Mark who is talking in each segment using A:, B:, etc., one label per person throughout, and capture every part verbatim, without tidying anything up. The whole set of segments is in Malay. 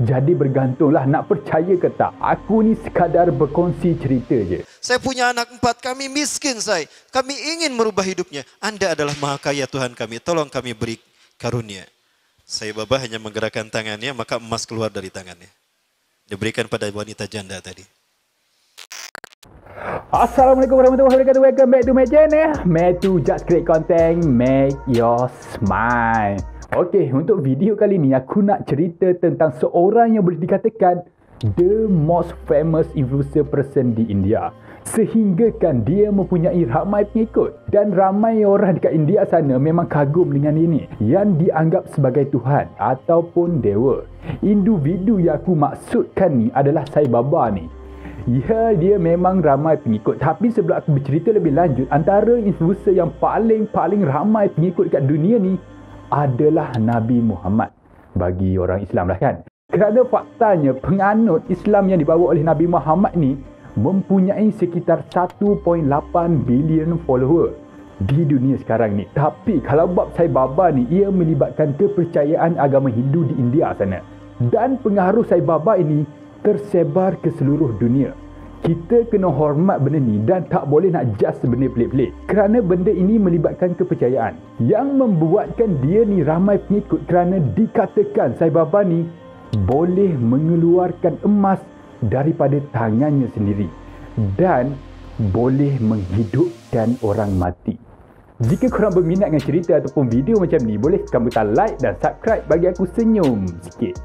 A: Jadi bergantunglah nak percaya ke tak. Aku ni sekadar berkongsi cerita je.
B: Saya punya anak empat, kami miskin, Sai. Kami ingin merubah hidupnya. Anda adalah maha kaya Tuhan kami. Tolong kami beri karunia. Sai Baba hanya menggerakkan tangannya, maka emas keluar dari tangannya. Diberikan pada wanita janda tadi.
A: Assalamualaikum warahmatullahi wabarakatuh. Welcome back to my channel. Make to just create content, make your smile. Okey, untuk video kali ni aku nak cerita tentang seorang yang boleh dikatakan the most famous influencer person di India. Sehinggakan dia mempunyai ramai pengikut dan ramai orang dekat India sana memang kagum dengan ini, yang dianggap sebagai Tuhan ataupun dewa. Individu yang aku maksudkan ni adalah Sai Baba ni. Ya, dia memang ramai pengikut. Tapi sebelum aku bercerita lebih lanjut, antara influencer yang paling-paling ramai pengikut dekat dunia ni adalah Nabi Muhammad. Bagi orang Islam lah kan. Kerana faktanya penganut Islam yang dibawa oleh Nabi Muhammad ni mempunyai sekitar satu perpuluhan lapan bilion follower di dunia sekarang ni. Tapi kalau bab Sai Baba ni, ia melibatkan kepercayaan agama Hindu di India sana. Dan pengaruh Sai Baba ini tersebar ke seluruh dunia. Kita kena hormat benda ni dan tak boleh nak judge benda pelik-pelik. Kerana benda ini melibatkan kepercayaan yang membuatkan dia ni ramai pengikut, kerana dikatakan Sai Baba ni boleh mengeluarkan emas daripada tangannya sendiri dan boleh menghidupkan orang mati. Jika korang berminat dengan cerita ataupun video macam ni, boleh tekan butang like dan subscribe bagi aku senyum sikit.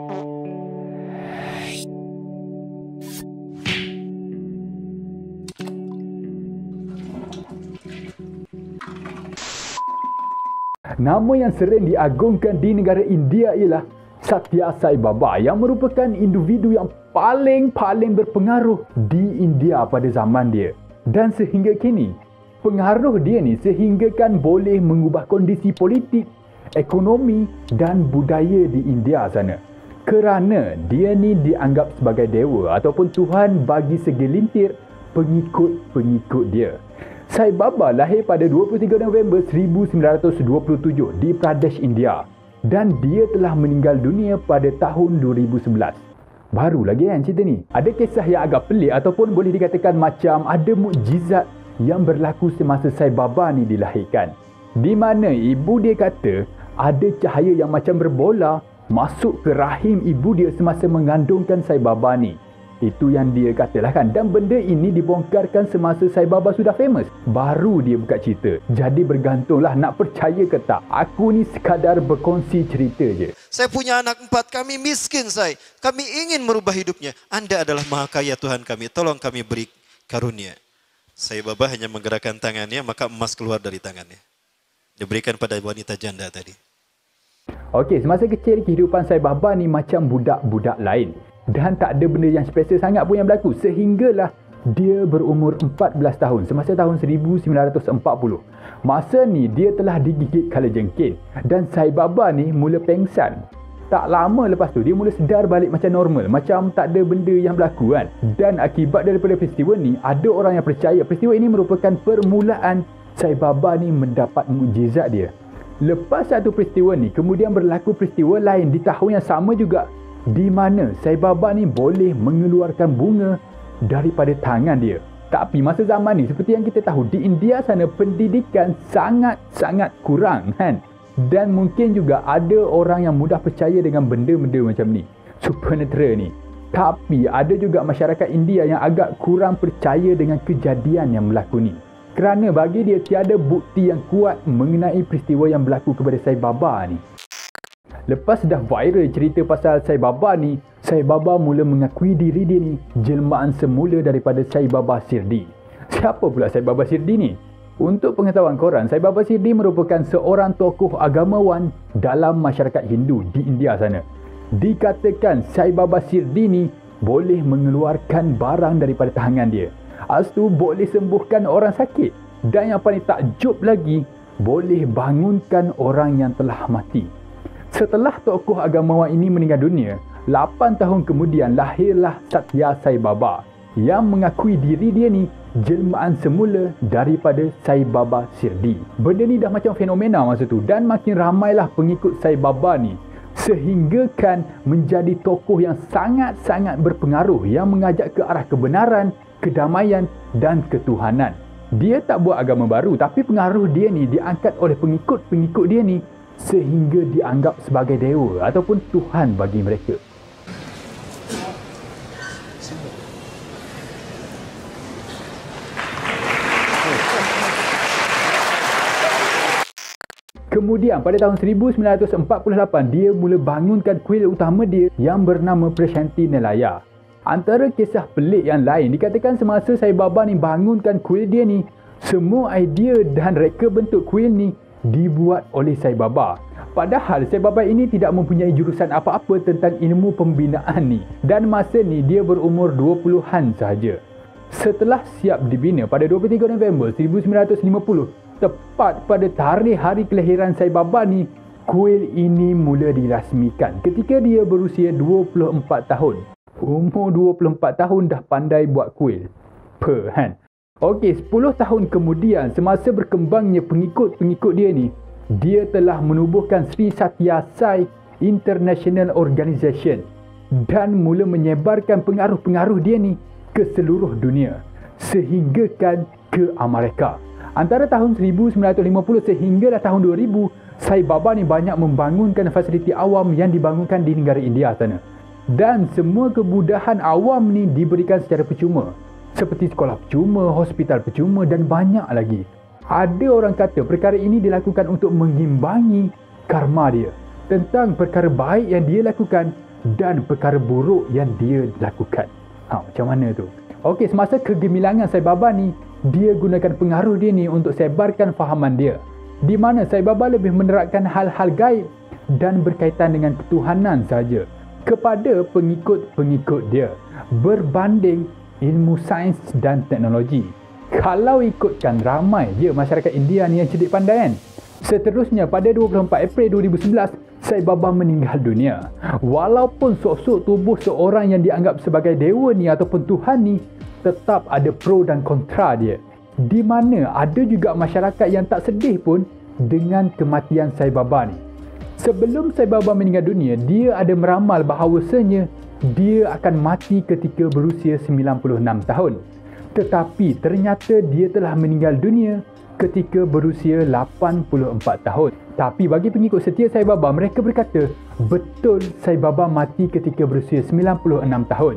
A: Nama yang sering diagungkan di negara India ialah Sai Baba, yang merupakan individu yang paling-paling berpengaruh di India pada zaman dia. Dan sehingga kini, pengaruh dia ni sehinggakan boleh mengubah kondisi politik, ekonomi dan budaya di India sana. Kerana dia ni dianggap sebagai dewa ataupun Tuhan bagi segelintir pengikut-pengikut dia. Sai Baba lahir pada dua puluh tiga November seribu sembilan ratus dua puluh tujuh di Pradesh, India, dan dia telah meninggal dunia pada tahun dua ribu sebelas. Baru lagi kan cerita ni. Ada kisah yang agak pelik ataupun boleh dikatakan macam ada mukjizat yang berlaku semasa Sai Baba ni dilahirkan. Di mana ibu dia kata ada cahaya yang macam berbola masuk ke rahim ibu dia semasa mengandungkan Sai Baba ni. Itu yang dia katalah kan. Dan benda ini dibongkarkan semasa Sai Baba sudah famous. Baru dia buka cerita. Jadi bergantunglah nak percaya ke tak. Aku ni sekadar berkongsi cerita je.
B: Saya punya anak empat, kami miskin, Sai. Kami ingin merubah hidupnya. Anda adalah maha kaya Tuhan kami. Tolong kami beri karunia. Sai Baba hanya menggerakkan tangannya, maka emas keluar dari tangannya. Diberikan pada wanita janda tadi.
A: Okey, semasa kecil kehidupan Sai Baba ni macam budak-budak lain. Dan tak ada benda yang special sangat pun yang berlaku. Sehinggalah dia berumur empat belas tahun semasa tahun seribu sembilan ratus empat puluh. Masa ni dia telah digigit kalajengking. Dan Sai Baba ni mula pengsan. Tak lama lepas tu dia mula sedar balik macam normal. Macam tak ada benda yang berlaku kan. Dan akibat daripada peristiwa ni, ada orang yang percaya peristiwa ini merupakan permulaan Sai Baba ni mendapat mukjizat dia. Lepas satu peristiwa ni, kemudian berlaku peristiwa lain di tahun yang sama juga, di mana Sai Baba ni boleh mengeluarkan bunga daripada tangan dia. Tapi masa zaman ni, seperti yang kita tahu, di India sana pendidikan sangat-sangat kurang kan. Dan mungkin juga ada orang yang mudah percaya dengan benda-benda macam ni, supernatural ni. Tapi ada juga masyarakat India yang agak kurang percaya dengan kejadian yang berlaku ni. Kerana bagi dia tiada bukti yang kuat mengenai peristiwa yang berlaku kepada Sai Baba ni. Lepas dah viral cerita pasal Sai Baba ni, Sai Baba mula mengakui diri dia ni jelmaan semula daripada Sai Baba Sirdi. Siapa pula Sai Baba Sirdi ni? Untuk pengetahuan korang, Sai Baba Sirdi merupakan seorang tokoh agamawan dalam masyarakat Hindu di India sana. Dikatakan Sai Baba Sirdi ni boleh mengeluarkan barang daripada tangan dia. Lepas tu boleh sembuhkan orang sakit. Dan yang paling takjub lagi, boleh bangunkan orang yang telah mati. Setelah tokoh agamawan ini meninggal dunia, lapan tahun kemudian lahirlah Sai Baba yang mengakui diri dia ni jelmaan semula daripada Sai Baba Sirdi. Benda ni dah macam fenomena masa tu, dan makin ramailah pengikut Sai Baba ni sehinggakan menjadi tokoh yang sangat-sangat berpengaruh yang mengajak ke arah kebenaran, kedamaian dan ketuhanan. Dia tak buat agama baru, tapi pengaruh dia ni diangkat oleh pengikut-pengikut dia ni sehingga dianggap sebagai dewa ataupun Tuhan bagi mereka. Kemudian pada tahun seribu sembilan ratus empat puluh lapan, dia mula bangunkan kuil utama dia yang bernama Prashanti Nilaya. Antara kisah pelik yang lain, dikatakan semasa Sai Baba ni bangunkan kuil dia ni, semua idea dan reka bentuk kuil ni dibuat oleh Sai Baba. Padahal Sai Baba ini tidak mempunyai jurusan apa-apa tentang ilmu pembinaan ni, dan masa ni dia berumur dua puluhan sahaja. Setelah siap dibina pada dua puluh tiga November seribu sembilan ratus lima puluh, tepat pada tarikh hari kelahiran Sai Baba ni, kuil ini mula dirasmikan ketika dia berusia dua puluh empat tahun. Umur dua puluh empat tahun dah pandai buat kuil. Apa kan? Okey, sepuluh tahun kemudian, semasa berkembangnya pengikut-pengikut dia ni, dia telah menubuhkan Sri Satya Sai International Organization dan mula menyebarkan pengaruh-pengaruh dia ni ke seluruh dunia sehinggakan ke Amerika. Antara tahun seribu sembilan ratus lima puluh sehinggalah tahun dua ribu, Sai Baba ni banyak membangunkan fasiliti awam yang dibangunkan di negara India sana. Dan semua kemudahan awam ni diberikan secara percuma. Seperti sekolah percuma, hospital percuma dan banyak lagi. Ada orang kata perkara ini dilakukan untuk mengimbangi karma dia tentang perkara baik yang dia lakukan dan perkara buruk yang dia lakukan. Ha, macam mana tu? Okey, semasa kegemilangan Sai Baba ni, dia gunakan pengaruh dia ni untuk sebarkan fahaman dia, di mana Sai Baba lebih menerapkan hal-hal gaib dan berkaitan dengan ketuhanan sahaja kepada pengikut-pengikut dia berbanding ilmu sains dan teknologi. Kalau ikutkan, ramai je masyarakat India ni yang cerdik pandai kan. Seterusnya, pada dua puluh empat April dua ribu sebelas, Sai Baba meninggal dunia. Walaupun sosok tubuh seorang yang dianggap sebagai dewa ni ataupun Tuhan ni, tetap ada pro dan kontra dia, di mana ada juga masyarakat yang tak sedih pun dengan kematian Sai Baba ni. Sebelum Sai Baba meninggal dunia, dia ada meramal bahawasanya dia akan mati ketika berusia sembilan puluh enam tahun. Tetapi ternyata dia telah meninggal dunia ketika berusia lapan puluh empat tahun. Tapi bagi pengikut setia Sai Baba, mereka berkata betul Sai Baba mati ketika berusia sembilan puluh enam tahun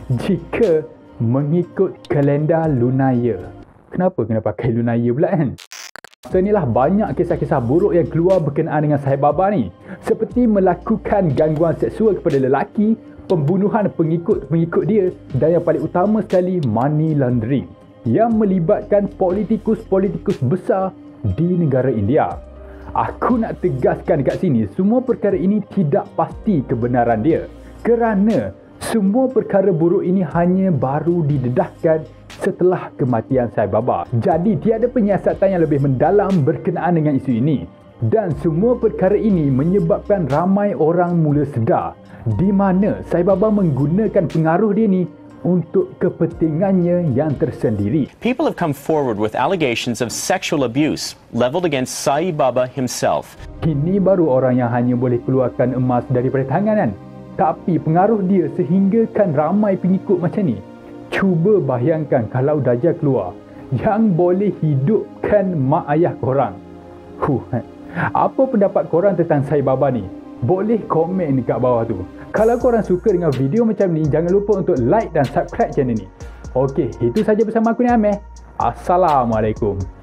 A: jika mengikut kalender lunaya. Kenapa kena pakai lunaya pula kan? So, inilah banyak kisah-kisah buruk yang keluar berkenaan dengan Sai Baba ni, seperti melakukan gangguan seksual kepada lelaki, pembunuhan pengikut-pengikut dia, dan yang paling utama sekali, money laundering yang melibatkan politikus-politikus besar di negara India. Aku nak tegaskan dekat sini, semua perkara ini tidak pasti kebenaran dia, kerana semua perkara buruk ini hanya baru didedahkan setelah kematian Sai Baba. Jadi tiada penyiasatan yang lebih mendalam berkenaan dengan isu ini. Dan semua perkara ini menyebabkan ramai orang mula sedar di mana Sai Baba menggunakan pengaruh dia ni untuk kepentingannya yang tersendiri.
C: People have come forward with allegations of sexual abuse leveled against Sai Baba himself.
A: Kini baru orang yang hanya boleh keluarkan emas daripada tangan kan? Tapi pengaruh dia sehinggakan ramai pengikut macam ni. Cuba bayangkan kalau Dajjal keluar yang boleh hidupkan mak ayah korang. Huh. Apa pendapat korang tentang Sai Baba ni? Boleh komen dekat bawah tu. Kalau korang suka dengan video macam ni, jangan lupa untuk like dan subscribe channel ni. Okey, itu saja bersama aku ni Amir. Assalamualaikum.